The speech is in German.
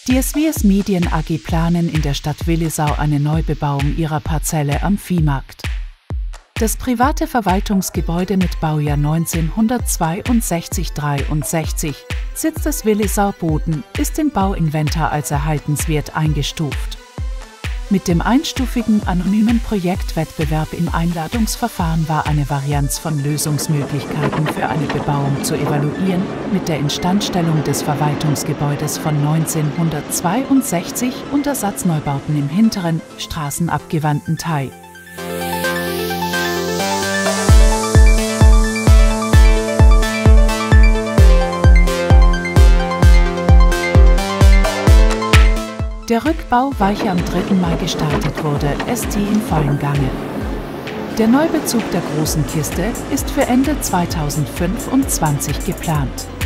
Die SWS Medien AG planen in der Stadt Willisau eine Neubebauung ihrer Parzelle am Viehmarkt. Das private Verwaltungsgebäude mit Baujahr 1962/63, Sitz des Willisau Boden, ist im Bauinventar als erhaltenswert eingestuft. Mit dem einstufigen anonymen Projektwettbewerb im Einladungsverfahren war eine Varianz von Lösungsmöglichkeiten für eine Bebauung zu evaluieren, mit der Instandstellung des Verwaltungsgebäudes von 1962 und Ersatzneubauten im hinteren, straßenabgewandten Teil. Der Rückbau, welcher am 3. Mai gestartet wurde, ist im vollen Gange. Der Neubezug der großen Kiste ist für Ende 2025 geplant.